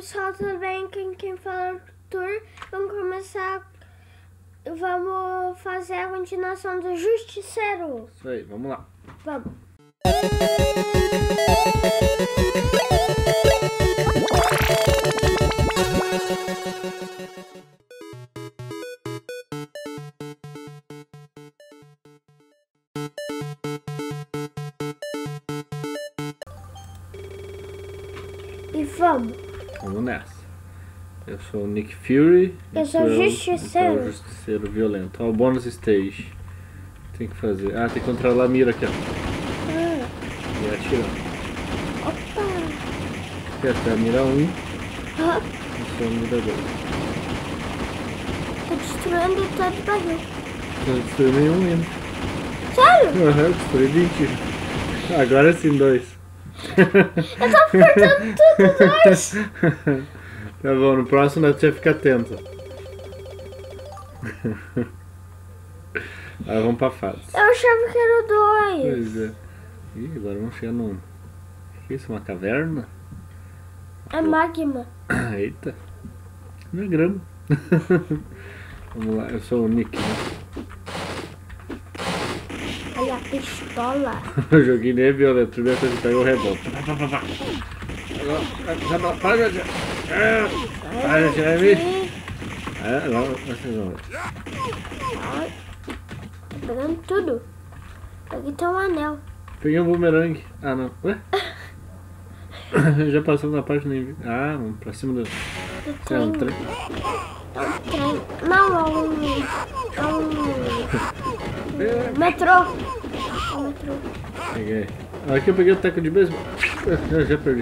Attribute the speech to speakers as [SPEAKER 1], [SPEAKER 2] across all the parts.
[SPEAKER 1] pessoal, tudo bem? Quem fala é o Arthur. Vamos começar. Vamos fazer a continuação do Justiceiro.
[SPEAKER 2] Isso aí, vamos lá.
[SPEAKER 1] Vamos. E vamos.
[SPEAKER 2] Vamos nessa. Eu sou o Nick Fury.
[SPEAKER 1] Eu sou o Justiceiro.
[SPEAKER 2] O Justiceiro violento. Ó, o bônus stage. Tem que fazer. Ah, tem que controlar a mira aqui, ó. E atirar.
[SPEAKER 1] Opa!
[SPEAKER 2] Aqui até a mira 1.
[SPEAKER 1] Ah,
[SPEAKER 2] Eu sou a mira 2.
[SPEAKER 1] tô destruindo todo o barril.
[SPEAKER 2] Não destruí nenhum ainda.
[SPEAKER 1] Sério?
[SPEAKER 2] Aham, destruí 20. Agora sim, 2.
[SPEAKER 1] Eu tava cortando tudo, dois.
[SPEAKER 2] Tá bom, no próximo você fica atento. Agora vamos pra fase.
[SPEAKER 1] Eu achava que era o dois.
[SPEAKER 2] Pois é. Ih, agora vamos chegar num... O que é isso? Uma caverna?
[SPEAKER 1] É magma.
[SPEAKER 2] Eita. Não é grama. Vamos lá, eu sou o Nick, né?
[SPEAKER 1] Olha a pistola.
[SPEAKER 2] O joguinho nem é violento. Primeira coisa que pega é o rebote. Para de atirar em mim. Agora vocês vão ver.
[SPEAKER 1] Ai, tô pegando tudo. Aqui tem um anel.
[SPEAKER 2] Peguei um bumerangue. Ah, não. Ué? Já passamos na parte nem vi. Ah, vamos pra cima do... É um trem.
[SPEAKER 1] É um trem. Não, é um metrô. É um metrô.
[SPEAKER 2] Peguei. Aqui eu peguei o taco de beisebol. Já perdi.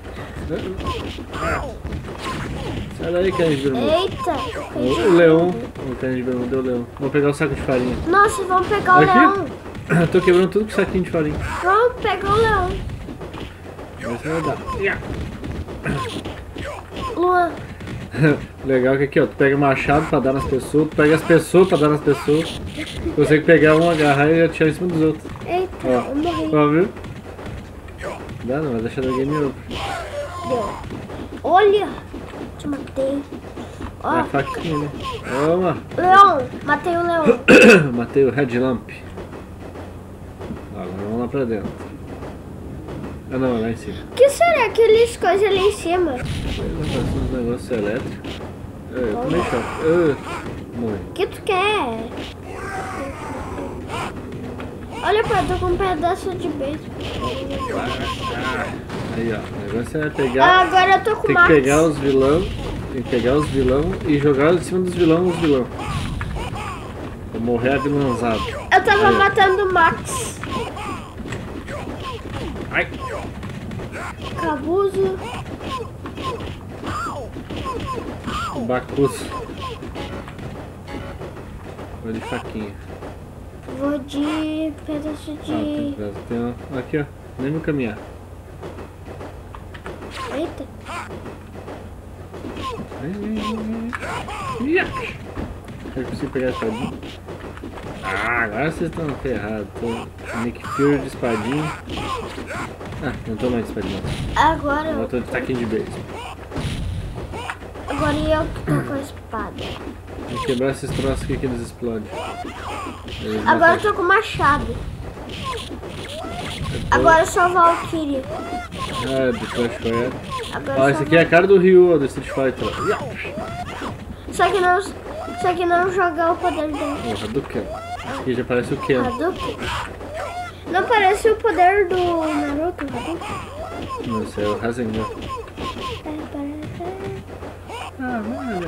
[SPEAKER 2] Sai daí, Canis de Bermuda.
[SPEAKER 1] Eita.
[SPEAKER 2] O leão. O Canis de Bermuda deu o leão. Vamos pegar o saco de farinha.
[SPEAKER 1] Nossa, vamos pegar o
[SPEAKER 2] Aqui?
[SPEAKER 1] leão.
[SPEAKER 2] Tô quebrando tudo com saquinho de farinha.
[SPEAKER 1] Vamos pegar o leão.
[SPEAKER 2] Essa vai dar.
[SPEAKER 1] Luan.
[SPEAKER 2] Legal que aqui, ó, tu pega machado pra dar nas pessoas, tu pega as pessoas pra dar nas pessoas. Consegue pegar um, agarrar e atirar em cima dos outros.
[SPEAKER 1] Eita,
[SPEAKER 2] Ó,
[SPEAKER 1] eu morri.
[SPEAKER 2] ó, viu? Dá não, vai deixar da game over.
[SPEAKER 1] Deu. Olha. Te matei.
[SPEAKER 2] É a
[SPEAKER 1] Ó,
[SPEAKER 2] faquinha, né? Toma!
[SPEAKER 1] leão. Matei o leão.
[SPEAKER 2] Matei o headlamp. Agora vamos lá pra dentro. Ah não, lá em cima.
[SPEAKER 1] O que será aqueles coisas ali em cima?
[SPEAKER 2] Uns negócios elétricos. Eu tomei choque. Morri.
[SPEAKER 1] O que tu quer? Olha, pai, tô com um pedaço de beijo.
[SPEAKER 2] Aí ó, o negócio é
[SPEAKER 1] Ah,
[SPEAKER 2] pegar.
[SPEAKER 1] agora eu tô com
[SPEAKER 2] Tem que
[SPEAKER 1] Max.
[SPEAKER 2] pegar os vilão. Tem que pegar os vilão e jogar em cima dos vilão os vilão. Vou morrer avilãozado.
[SPEAKER 1] Eu tava
[SPEAKER 2] Aí.
[SPEAKER 1] matando o Max.
[SPEAKER 2] Ai!
[SPEAKER 1] Cabuzo.
[SPEAKER 2] Bacuço. Vou de faquinha.
[SPEAKER 1] Vou de pedaço de...
[SPEAKER 2] Tem um... Aqui ó, nem no caminhar.
[SPEAKER 1] Eita.
[SPEAKER 2] Eu consigo pegar a espadinha. Ah, agora vocês estão ferrados. Tô Nick Fury de espadinha. Ah, não tô mais de espadinha.
[SPEAKER 1] Agora
[SPEAKER 2] Eu
[SPEAKER 1] eu...
[SPEAKER 2] tô de taquinho de beijo.
[SPEAKER 1] Agora eu que tô com a espada.
[SPEAKER 2] Vou quebrar esses troços aqui que eles explodem. Eles
[SPEAKER 1] Agora eu
[SPEAKER 2] matam.
[SPEAKER 1] tô com machado. Agora eu sou Valkyrie.
[SPEAKER 2] Ah, do Clash Royale.
[SPEAKER 1] Agora
[SPEAKER 2] Ó,
[SPEAKER 1] eu
[SPEAKER 2] esse
[SPEAKER 1] sou
[SPEAKER 2] aqui é a cara do Ryu, ó, do Street Fighter.
[SPEAKER 1] Só que não jogar o poder dele.
[SPEAKER 2] Porra, do Ken. Esse aqui já parece o Ken.
[SPEAKER 1] Hadouken. Não parece o poder do Naruto, Hadouken?
[SPEAKER 2] Não, esse é o Rasengan. Ah, mano.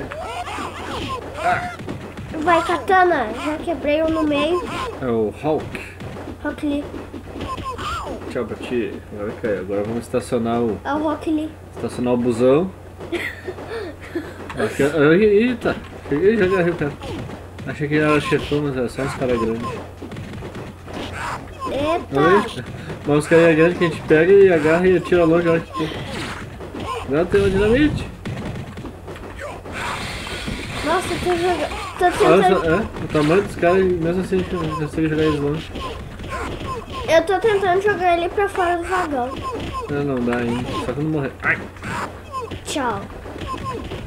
[SPEAKER 1] Vai, katana. Já quebrei um no meio.
[SPEAKER 2] É o Hulk.
[SPEAKER 1] Rock Lee.
[SPEAKER 2] Tchau pra ti. Agora caiu. Agora vamos estacionar o...
[SPEAKER 1] É o Rock Lee.
[SPEAKER 2] Estacionar o busão. Aqui, eita! Cheguei e já agarrei o cara. Achei que ele era chefão, mas era só uns caras grandes.
[SPEAKER 1] Eita.
[SPEAKER 2] Oi? Mas os caras grandes que a gente pega e agarra e atira longe a hora que tem. Agora tem uma dinamite.
[SPEAKER 1] Nossa, tô jogando. Tô
[SPEAKER 2] Olha
[SPEAKER 1] tentando.
[SPEAKER 2] só, o tamanho dos caras, mesmo assim a gente não consegue jogar eles longe.
[SPEAKER 1] Eu tô tentando jogar ele pra fora do vagão.
[SPEAKER 2] Não dá ainda. Só quando morrer. Ai!
[SPEAKER 1] Tchau.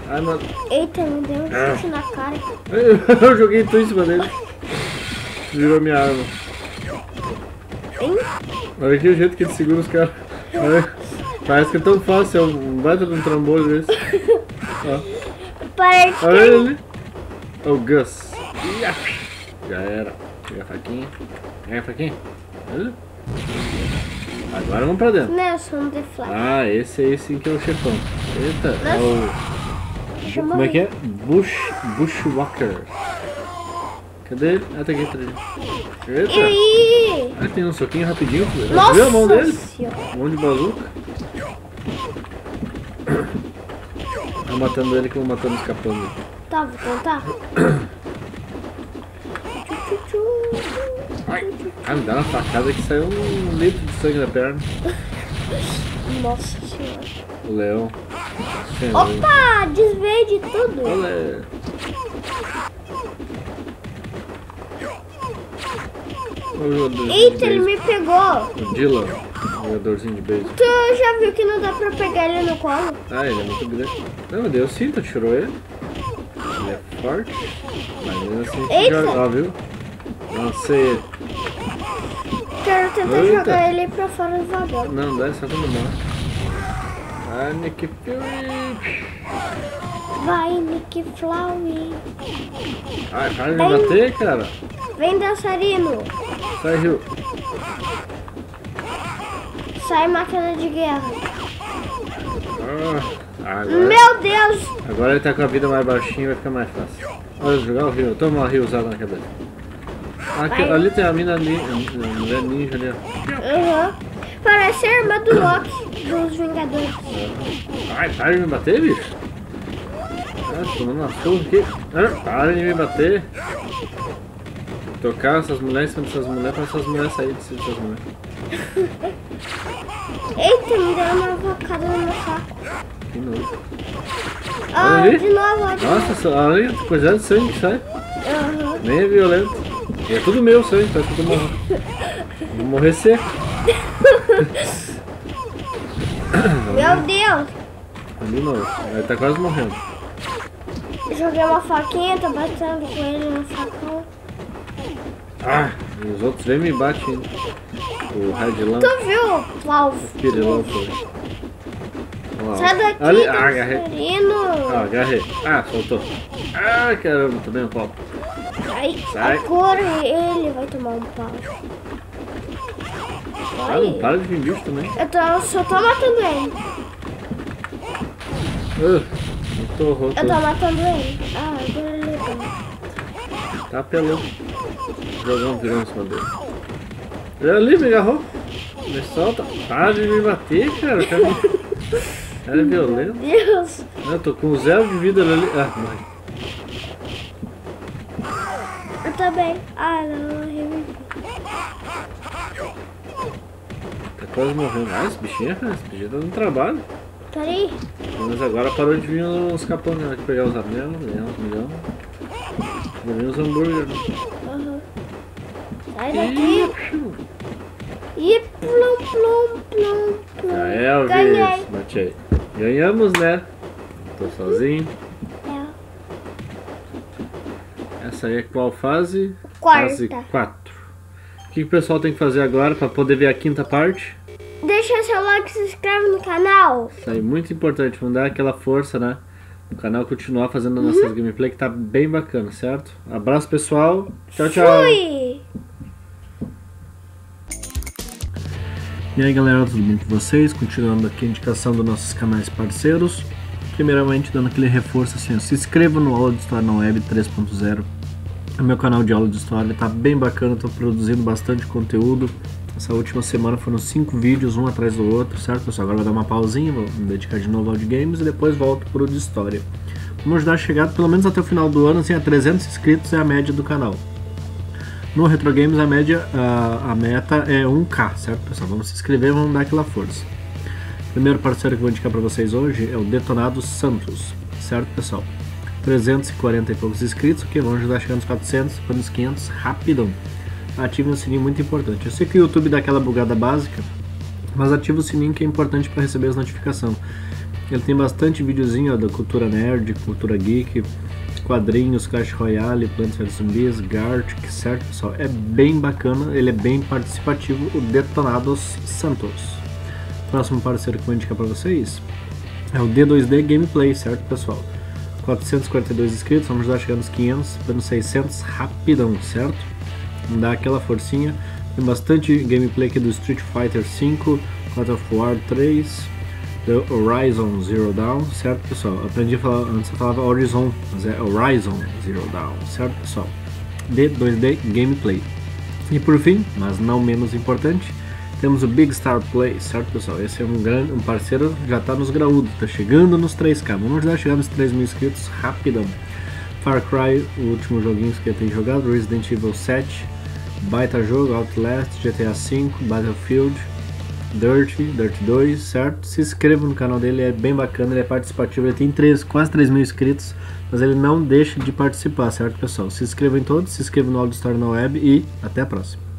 [SPEAKER 2] Ai, mano.
[SPEAKER 1] Eita, me deu um chute na cara.
[SPEAKER 2] Eu joguei tudo em cima dele. Virou minha arma.
[SPEAKER 1] Hein?
[SPEAKER 2] Olha aqui o jeito que ele segura os caras. Parece que é tão fácil, é um baita de um trambolho desse.
[SPEAKER 1] Parece
[SPEAKER 2] Olha ele ali. É o Gus. Já era. Pega a faquinha. Pega a faquinha. Olha. Agora vamos pra dentro.
[SPEAKER 1] Nelson de Flash.
[SPEAKER 2] Ah, esse aí sim que é o chefão. Eita, é o... Como é que é? Bushwalker. Cadê ele? Ah, tá aqui atrás. Eita.
[SPEAKER 1] E aí?
[SPEAKER 2] Ah, tem um soquinho rapidinho.
[SPEAKER 1] Nossa
[SPEAKER 2] Viu a mão dele?
[SPEAKER 1] Senhora.
[SPEAKER 2] Um monte de bazuca. Tá matando ele como matando escapando.
[SPEAKER 1] Tá, vou tentar.
[SPEAKER 2] Ai, me dá uma facada que saiu 1 litro de sangue na perna.
[SPEAKER 1] Nossa Senhora.
[SPEAKER 2] O leão.
[SPEAKER 1] Opa! Desviei de tudo.
[SPEAKER 2] Olé.
[SPEAKER 1] Eita, ele me pegou.
[SPEAKER 2] O Dylan, jogadorzinho de beisebol.
[SPEAKER 1] Tu já viu que não dá pra pegar ele no colo?
[SPEAKER 2] Ah, ele é muito grande. Não, deu sim, tu tirou ele. Ele é forte. Mas mesmo assim,
[SPEAKER 1] Eita.
[SPEAKER 2] joga, ó, viu? Lancei ele.
[SPEAKER 1] Quero tentar
[SPEAKER 2] Eita.
[SPEAKER 1] jogar ele pra fora do vagão.
[SPEAKER 2] Não, dá, só quando morre. Ah, Nick Fury.
[SPEAKER 1] Vai, Nick Flowey.
[SPEAKER 2] Ai, para de me bater, cara.
[SPEAKER 1] Vem, dançarino.
[SPEAKER 2] Sai, Rio.
[SPEAKER 1] Sai, máquina de guerra.
[SPEAKER 2] Agora,
[SPEAKER 1] Meu Deus.
[SPEAKER 2] agora ele tá com a vida mais baixinha, vai ficar mais fácil. Olha, jogar o Rio. Toma uma Rio usada na cabeça. Aqui,
[SPEAKER 1] Vai.
[SPEAKER 2] ali tem a mina ali, a mulher ninja ali, ó.
[SPEAKER 1] Uhum. Parece a irmã do Loki, dos Vingadores.
[SPEAKER 2] Ai, para de me bater, bicho. Ah, tomando uma surra aqui. Ah, para de me bater. Tocar essas mulheres em cima dessas mulheres pra essas mulheres saírem dessas mulheres.
[SPEAKER 1] Eita, me deu uma facada no meu saco.
[SPEAKER 2] De novo.
[SPEAKER 1] Ah,
[SPEAKER 2] Olha ali.
[SPEAKER 1] de novo, ó, de novo.
[SPEAKER 2] Nossa, olha a quantidade de sangue que sai.
[SPEAKER 1] Uhum.
[SPEAKER 2] Nem é violento. E é tudo meu sangue, parece que eu tô morrendo. Vou morrer seco.
[SPEAKER 1] Meu Deus.
[SPEAKER 2] De novo. Ele tá quase morrendo.
[SPEAKER 1] Joguei uma faquinha, tô batendo com ele no facão.
[SPEAKER 2] Ah, e os outros vêm e me batem ainda. O Red
[SPEAKER 1] Tu viu, Cláudio?
[SPEAKER 2] Pirilão foi. Vamos lá.
[SPEAKER 1] Sai daqui,
[SPEAKER 2] Ali, agarrei.
[SPEAKER 1] dançarino.
[SPEAKER 2] Agarrei. Ah, soltou. Ah, caramba, tomei um pau.
[SPEAKER 1] Ai,
[SPEAKER 2] Sai.
[SPEAKER 1] agora ele vai tomar um pau.
[SPEAKER 2] Ah, não para de vir bicho também.
[SPEAKER 1] Só tô matando ele.
[SPEAKER 2] Torrou
[SPEAKER 1] Eu tô
[SPEAKER 2] tudo.
[SPEAKER 1] matando ele. Ah, agora ele legal.
[SPEAKER 2] Tá apelando. Jogão virou em cima dele. Ele ali me agarrou. Me solta. Para de me bater, cara. Cara é violento.
[SPEAKER 1] Deus.
[SPEAKER 2] Eu tô com 0 de vida ali. Ah, morri.
[SPEAKER 1] Eu também. Ah, não, revivi.
[SPEAKER 2] Tá quase morrendo. Ah, esse bichinho tá dando trabalho.
[SPEAKER 1] Peraí.
[SPEAKER 2] Mas agora parou de vir os capangas aqui pegar os anel, milhão. Vou vir os hambúrguer.
[SPEAKER 1] Uhum. Sai daqui. E plum, plum, plum, plum.
[SPEAKER 2] Ah, Elvis,
[SPEAKER 1] Ganhei.
[SPEAKER 2] bate aí. Ganhamos, né? Tô sozinho.
[SPEAKER 1] É.
[SPEAKER 2] Essa aí é qual fase?
[SPEAKER 1] Quarta.
[SPEAKER 2] Fase 4. O que o pessoal tem que fazer agora para poder ver a 5ª parte?
[SPEAKER 1] Deixa seu like e se inscreve no canal.
[SPEAKER 2] Isso aí é muito importante, vamos dar aquela força, né? O canal continuar fazendo nossas gameplay que tá bem bacana, certo? Abraço, pessoal. Tchau, tchau.
[SPEAKER 1] Fui.
[SPEAKER 2] E aí, galera, tudo bem com vocês? Continuando aqui a indicação dos nossos canais parceiros. Primeiramente, dando aquele reforço assim, ó, se inscreva no Aula de História na Web 3.0. O meu canal de aula de história tá bem bacana, tô produzindo bastante conteúdo. Essa última semana foram 5 vídeos, um atrás do outro, certo, pessoal? Agora vou dar uma pausinha, vou me dedicar de novo ao de games e depois volto pro de história. Vamos ajudar a chegar pelo menos até o final do ano, assim, a 300 inscritos é a média do canal. No Retro Games a meta é 1K, certo, pessoal? Vamos se inscrever, vamos dar aquela força. O primeiro parceiro que eu vou indicar para vocês hoje é o Detonado Santos, certo, pessoal? 340 e poucos inscritos, que vão ajudar a chegar nos 400, depois nos 500, rapidão. Ative o sininho, muito importante. Eu sei que o YouTube dá aquela bugada básica, mas ativa o sininho que é importante para receber as notificações. Ele tem bastante videozinho, ó, da cultura nerd, cultura geek, quadrinhos, Clash Royale, Plants vs Zombies, Gartic, certo, pessoal? É bem bacana, ele é bem participativo, o Detonados Santos. Próximo parceiro que eu vou indicar para vocês é o D2D Gameplay, certo, pessoal? 442 inscritos, vamos lá chegando nos 500, nos 600 rapidão, certo? Vamos dar aquela forcinha. Tem bastante gameplay aqui do Street Fighter V, God of War 3, The Horizon Zero Dawn, certo, pessoal? Aprendi a falar, antes eu falava Horizon, mas é Horizon Zero Dawn, certo, pessoal? D2D Gameplay. E por fim, mas não menos importante, temos o Big Star Play, certo, pessoal? Esse é um parceiro, já está nos graúdos, está chegando nos 3K. Vamos já chegar nos 3 mil inscritos rapidão. Far Cry, o último joguinho que eu tenho jogado, Resident Evil 7, baita jogo, Outlast, GTA V, Battlefield, Dirt 2, certo? Se inscreva no canal dele, é bem bacana, ele é participativo, ele tem quase 3 mil inscritos, mas ele não deixa de participar, certo, pessoal? Se inscreva em todos, se inscreva no Audio Store na web e até a próxima.